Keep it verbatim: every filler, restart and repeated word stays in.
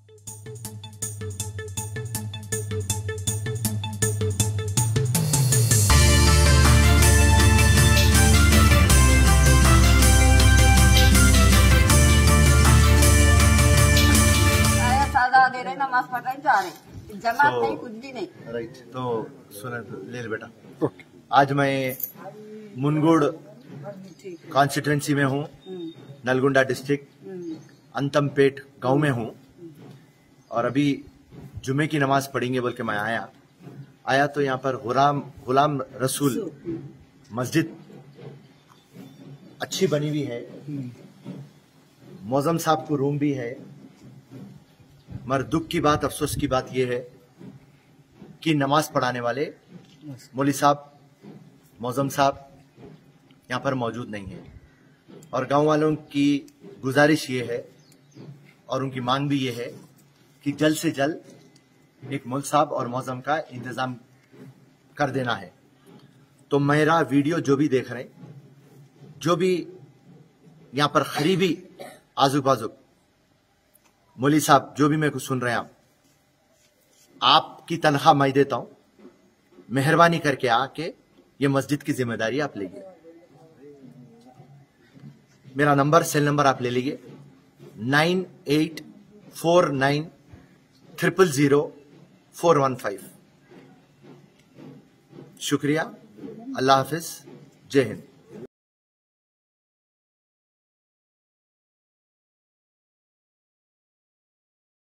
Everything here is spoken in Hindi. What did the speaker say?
दे रहे नमाज पढ़ रहे जा रहे जमात so, नहीं कुछ भी नहीं। राइट तो सुन ले बेटा okay. आज मैं मुनगुड़ कॉन्स्टिट्यूंसी में हूँ, नलगुंडा डिस्ट्रिक्ट अंतमपेट गांव में हूँ और अभी जुमे की नमाज पढ़ेंगे बोल के मैं आया आया तो यहाँ पर गुलाम गुलाम रसूल मस्जिद अच्छी बनी हुई है, मौजम साहब को रूम भी है। मगर दुख की बात, अफसोस की बात यह है कि नमाज पढ़ाने वाले मौलवी साहब, मौजम साहब यहाँ पर मौजूद नहीं है और गांव वालों की गुजारिश ये है और उनकी मांग भी ये है कि जल्द से जल्द एक मौलवी साहब और मौजम का इंतजाम कर देना है। तो मेरा वीडियो जो भी देख रहे हैं, जो भी यहाँ पर करीबी आजू बाजू मौलवी साहब जो भी मेरे को सुन रहे हैं, आप आपकी तनख्वाह मैं देता हूं, मेहरबानी करके आके ये मस्जिद की जिम्मेदारी आप लीजिए। मेरा नंबर, सेल नंबर आप ले लीजिए, nine eight four nine triple zero four one five. शुक्रिया, अल्लाह हाफिज, जय हिंद।